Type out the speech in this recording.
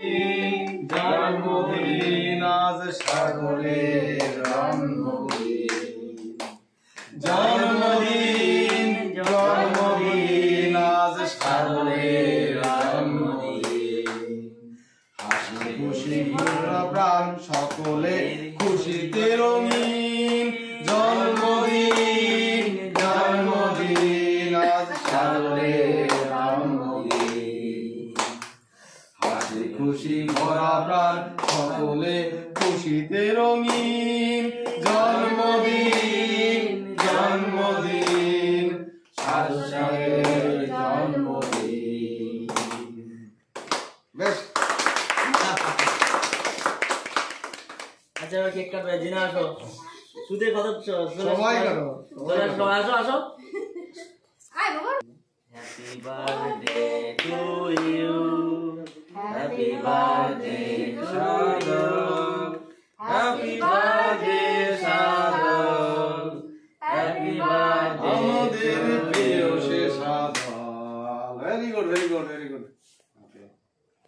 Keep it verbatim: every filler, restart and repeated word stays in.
জন্মদিন আজ সাগরের জন্মদিন জন্মদিন জন্মদিন আজ সাগরের জন্মদিন হাসি খুশি ভরা প্রাণ সকলে খুশিতে রঙিন জন্মদিন জন্মদিন আজ সাগরের জন্মদিন হাসি খুশি ভরা প্রাণ সকলে খুশিতে রঙিন জন্মদিন জন্মদিন সাধু সাহেবের জন্মদিন। বেশ আচ্ছা কেক কাটবে জিনা আসো সুদে কত সবাই করো সবাই আসো আসো আয় বাবা happy birthday to you happy birthday to you happy birthday Sadhan happy birthday আমাদের প্রিয় সে Sadhan. Very good very good very good.